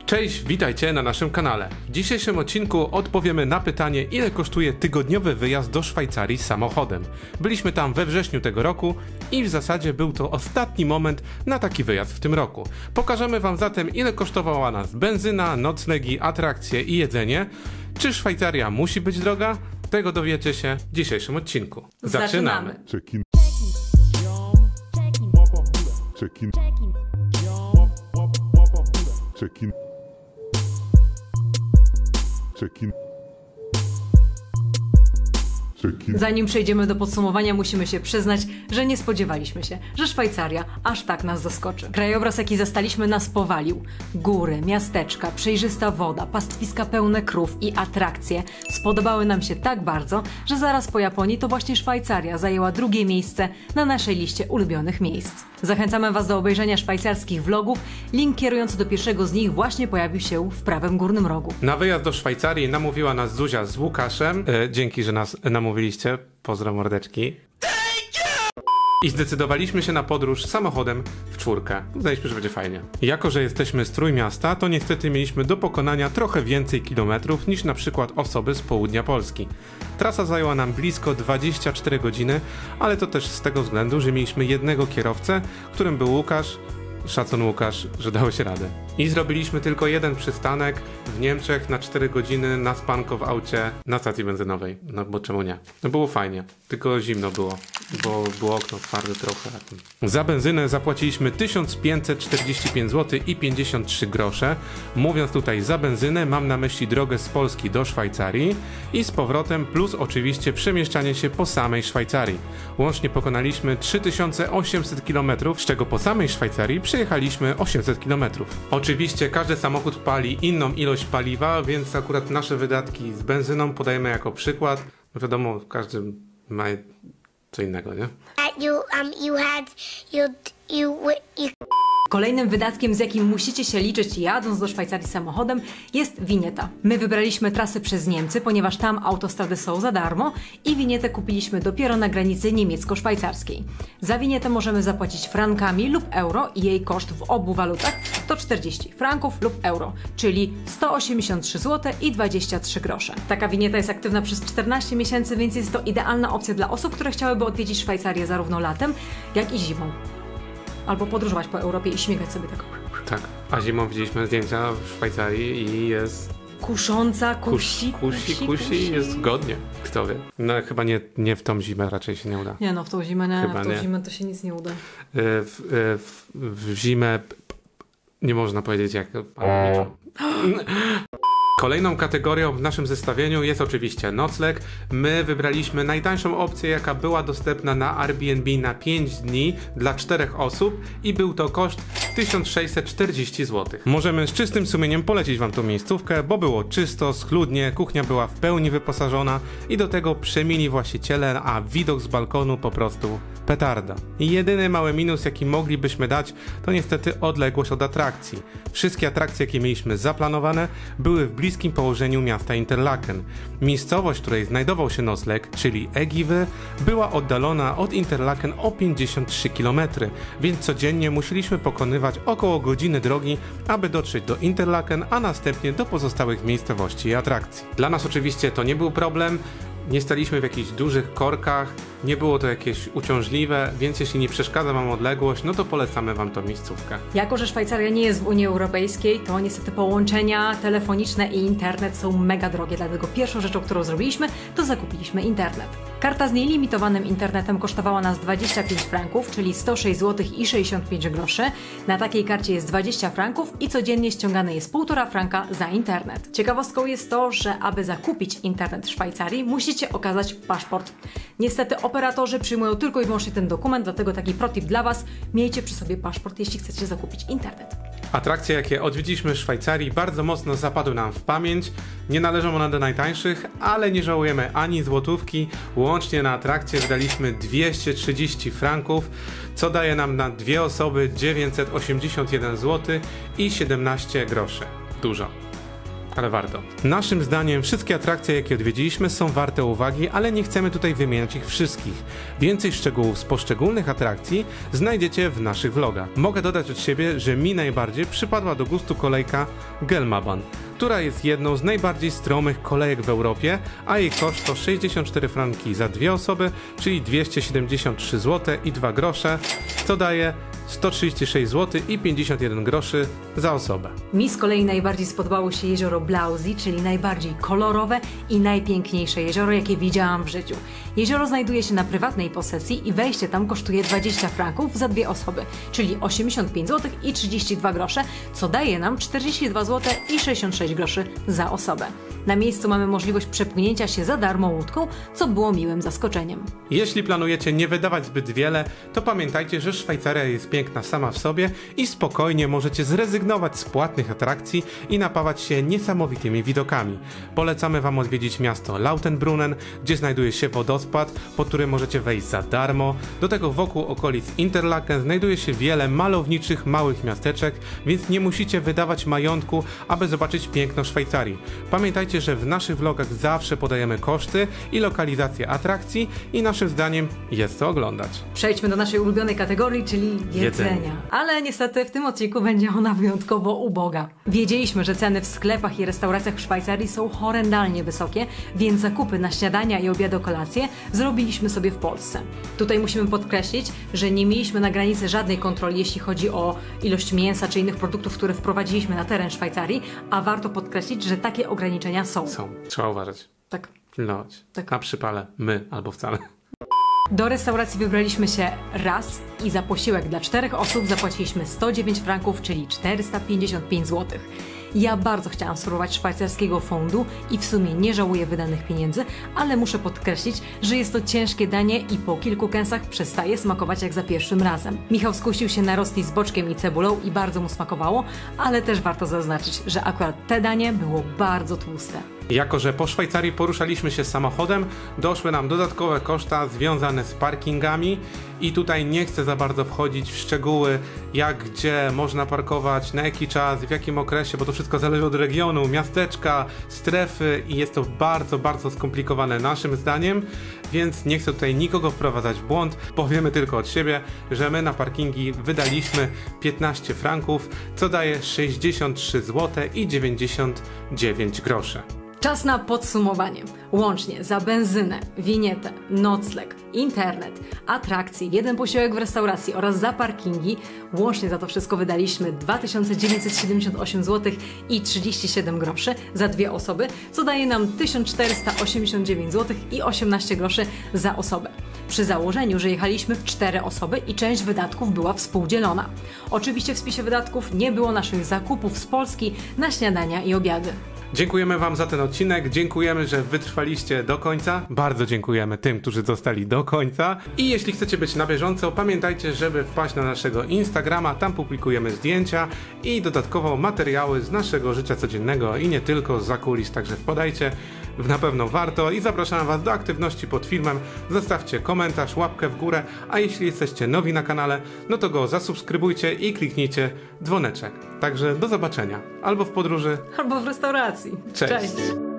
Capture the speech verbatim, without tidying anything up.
Cześć, witajcie na naszym kanale. W dzisiejszym odcinku odpowiemy na pytanie, ile kosztuje tygodniowy wyjazd do Szwajcarii samochodem. Byliśmy tam we wrześniu tego roku i w zasadzie był to ostatni moment na taki wyjazd w tym roku. Pokażemy wam zatem, ile kosztowała nas benzyna, noclegi, atrakcje i jedzenie. Czy Szwajcaria musi być droga? Tego dowiecie się w dzisiejszym odcinku. Zaczynamy! Check-in. Check-in. Check-in. Check-in. Check-in. Zanim przejdziemy do podsumowania, musimy się przyznać, że nie spodziewaliśmy się, że Szwajcaria aż tak nas zaskoczy. Krajobraz, jaki zastaliśmy, nas powalił. Góry, miasteczka, przejrzysta woda, pastwiska pełne krów i atrakcje spodobały nam się tak bardzo, że zaraz po Japonii to właśnie Szwajcaria zajęła drugie miejsce na naszej liście ulubionych miejsc. Zachęcamy was do obejrzenia szwajcarskich vlogów. Link kierujący do pierwszego z nich właśnie pojawił się w prawym górnym rogu. Na wyjazd do Szwajcarii namówiła nas Zuzia z Łukaszem. E, dzięki, że nas namówiliście. Pozdro mordeczki. I zdecydowaliśmy się na podróż samochodem w czwórkę. Uznaliśmy, że będzie fajnie. Jako że jesteśmy z Trójmiasta, to niestety mieliśmy do pokonania trochę więcej kilometrów niż na przykład osoby z południa Polski. Trasa zajęła nam blisko dwadzieścia cztery godziny, ale to też z tego względu, że mieliśmy jednego kierowcę, którym był Łukasz. Szacun Łukasz, że dało się radę. I zrobiliśmy tylko jeden przystanek w Niemczech na cztery godziny na spanko w aucie na stacji benzynowej. No bo czemu nie? No było fajnie, tylko zimno było, bo było okno twarde trochę. Za benzynę zapłaciliśmy tysiąc pięćset czterdzieści pięć złotych i pięćdziesiąt trzy grosze. Mówiąc tutaj za benzynę, mam na myśli drogę z Polski do Szwajcarii i z powrotem, plus oczywiście przemieszczanie się po samej Szwajcarii. Łącznie pokonaliśmy trzy tysiące osiemset kilometrów, z czego po samej Szwajcarii przejechaliśmy osiemset kilometrów. Oczywiście każdy samochód pali inną ilość paliwa, więc akurat nasze wydatki z benzyną podajemy jako przykład. No wiadomo, każdy ma co innego, nie? You um you had you you you. Kolejnym wydatkiem, z jakim musicie się liczyć jadąc do Szwajcarii samochodem, jest winieta. My wybraliśmy trasę przez Niemcy, ponieważ tam autostrady są za darmo i winietę kupiliśmy dopiero na granicy niemiecko-szwajcarskiej. Za winietę możemy zapłacić frankami lub euro i jej koszt w obu walutach to czterdzieści franków lub euro, czyli sto osiemdziesiąt trzy złote i dwadzieścia trzy grosze. Taka winieta jest aktywna przez czternaście miesięcy, więc jest to idealna opcja dla osób, które chciałyby odwiedzić Szwajcarię zarówno latem, jak i zimą. Albo podróżować po Europie i śmigać sobie tak. Tak, a zimą widzieliśmy zdjęcia w Szwajcarii i jest... Kusząca, kusi, kusi, kusi, kusi, jest godnie, kto wie. No chyba nie, nie w tą zimę raczej się nie uda. Nie no, w tą zimę nie, Chyba w tą nie. zimę to się nic nie uda. W, w, w zimę nie można powiedzieć jak pandemiczną. Kolejną kategorią w naszym zestawieniu jest oczywiście nocleg. My wybraliśmy najtańszą opcję, jaka była dostępna na Airbnb na pięć dni dla czterech osób i był to koszt tysiąc sześćset czterdzieści złotych. Możemy z czystym sumieniem polecić wam tą miejscówkę, bo było czysto, schludnie, kuchnia była w pełni wyposażona i do tego przemili właściciele, a widok z balkonu po prostu petarda. I jedyny mały minus, jaki moglibyśmy dać, to niestety odległość od atrakcji. Wszystkie atrakcje, jakie mieliśmy zaplanowane, były w bliskim położeniu miasta Interlaken. Miejscowość, w której znajdował się nocleg, czyli Egiwy, była oddalona od Interlaken o pięćdziesiąt trzy kilometry, więc codziennie musieliśmy pokonywać około godziny drogi, aby dotrzeć do Interlaken, a następnie do pozostałych miejscowości i atrakcji. Dla nas oczywiście to nie był problem. Nie staliśmy w jakichś dużych korkach, nie było to jakieś uciążliwe, więc jeśli nie przeszkadza wam odległość, no to polecamy wam tą miejscówkę. Jako że Szwajcaria nie jest w Unii Europejskiej, to niestety połączenia telefoniczne i internet są mega drogie, dlatego pierwszą rzeczą, którą zrobiliśmy, to zakupiliśmy internet. Karta z nielimitowanym internetem kosztowała nas dwadzieścia pięć franków, czyli sto sześć złotych i sześćdziesiąt pięć groszy. Na takiej karcie jest dwadzieścia franków i codziennie ściągane jest półtora franka za internet. Ciekawostką jest to, że aby zakupić internet w Szwajcarii, musicie okazać paszport. Niestety operatorzy przyjmują tylko i wyłącznie ten dokument, dlatego taki protip dla was, miejcie przy sobie paszport, jeśli chcecie zakupić internet. Atrakcje, jakie odwiedziliśmy w Szwajcarii, bardzo mocno zapadły nam w pamięć. Nie należą one do najtańszych, ale nie żałujemy ani złotówki. Łącznie na atrakcje wydaliśmy dwieście trzydzieści franków, co daje nam na dwie osoby dziewięćset osiemdziesiąt jeden złotych i siedemnaście groszy. Dużo. ale warto. Naszym zdaniem wszystkie atrakcje, jakie odwiedziliśmy, są warte uwagi, ale nie chcemy tutaj wymieniać ich wszystkich. Więcej szczegółów z poszczególnych atrakcji znajdziecie w naszych vlogach. Mogę dodać od siebie, że mi najbardziej przypadła do gustu kolejka Gelmaban, która jest jedną z najbardziej stromych kolejek w Europie, a jej koszt to sześćdziesiąt cztery franki za dwie osoby, czyli dwieście siedemdziesiąt trzy złote i dwa grosze, co daje sto trzydzieści sześć złotych i pięćdziesiąt jeden groszy za osobę. Mi z kolei najbardziej spodobało się jezioro Blausi, czyli najbardziej kolorowe i najpiękniejsze jezioro, jakie widziałam w życiu. Jezioro znajduje się na prywatnej posesji i wejście tam kosztuje dwadzieścia franków za dwie osoby, czyli osiemdziesiąt pięć złotych i trzydzieści dwa grosze, co daje nam czterdzieści dwa złote i sześćdziesiąt sześć groszy za osobę. Na miejscu mamy możliwość przepłynięcia się za darmo łódką, co było miłym zaskoczeniem. Jeśli planujecie nie wydawać zbyt wiele, to pamiętajcie, że Szwajcaria jest piękna sama w sobie i spokojnie możecie zrezygnować z płatnych atrakcji i napawać się niesamowitymi widokami. Polecamy Wam odwiedzić miasto Lautenbrunnen, gdzie znajduje się wodospad, pod który możecie wejść za darmo. Do tego wokół okolic Interlaken znajduje się wiele malowniczych małych miasteczek, więc nie musicie wydawać majątku, aby zobaczyć piękno Szwajcarii. Pamiętajcie, że w naszych vlogach zawsze podajemy koszty i lokalizację atrakcji i naszym zdaniem jest co oglądać. Przejdźmy do naszej ulubionej kategorii, czyli jedzenia. Jedzenie. Ale niestety w tym odcinku będzie ona wyjątkowo uboga. Wiedzieliśmy, że ceny w sklepach i restauracjach w Szwajcarii są horrendalnie wysokie, więc zakupy na śniadania i obiad o kolację zrobiliśmy sobie w Polsce. Tutaj musimy podkreślić, że nie mieliśmy na granicy żadnej kontroli, jeśli chodzi o ilość mięsa czy innych produktów, które wprowadziliśmy na teren Szwajcarii, a warto podkreślić, że takie ograniczenia są. Są. Trzeba uważać. Tak. Pilnować. Tak. Na przypale. My albo wcale. Do restauracji wybraliśmy się raz i za posiłek dla czterech osób zapłaciliśmy sto dziewięć franków, czyli czterysta pięćdziesiąt pięć złotych. Ja bardzo chciałam spróbować szwajcarskiego fondu i w sumie nie żałuję wydanych pieniędzy, ale muszę podkreślić, że jest to ciężkie danie i po kilku kęsach przestaje smakować jak za pierwszym razem. Michał skusił się na rosti z boczkiem i cebulą i bardzo mu smakowało, ale też warto zaznaczyć, że akurat te danie było bardzo tłuste. Jako że po Szwajcarii poruszaliśmy się samochodem, doszły nam dodatkowe koszta związane z parkingami i tutaj nie chcę za bardzo wchodzić w szczegóły, jak, gdzie można parkować, na jaki czas, w jakim okresie, bo to wszystko zależy od regionu, miasteczka, strefy i jest to bardzo, bardzo skomplikowane naszym zdaniem, więc nie chcę tutaj nikogo wprowadzać w błąd. Powiemy tylko od siebie, że my na parkingi wydaliśmy piętnaście franków, co daje sześćdziesiąt trzy złote i dziewięćdziesiąt dziewięć groszy. Czas na podsumowanie. Łącznie za benzynę, winietę, nocleg, internet, atrakcje, jeden posiłek w restauracji oraz za parkingi, łącznie za to wszystko wydaliśmy dwa tysiące dziewięćset siedemdziesiąt osiem złotych i trzydzieści siedem groszy za dwie osoby, co daje nam tysiąc czterysta osiemdziesiąt dziewięć złotych i osiemnaście groszy za osobę. Przy założeniu, że jechaliśmy w cztery osoby i część wydatków była współdzielona. Oczywiście w spisie wydatków nie było naszych zakupów z Polski na śniadania i obiady. Dziękujemy Wam za ten odcinek, dziękujemy, że wytrwaliście do końca. Bardzo dziękujemy tym, którzy zostali do końca. I jeśli chcecie być na bieżąco, pamiętajcie, żeby wpaść na naszego Instagrama, tam publikujemy zdjęcia i dodatkowo materiały z naszego życia codziennego i nie tylko, za kulis, także wpadajcie, na pewno warto i zapraszam Was do aktywności pod filmem. Zostawcie komentarz, łapkę w górę, a jeśli jesteście nowi na kanale, no to go zasubskrybujcie i kliknijcie dzwoneczek. Także do zobaczenia, albo w podróży, Albo w restauracji. Cześć. Cześć.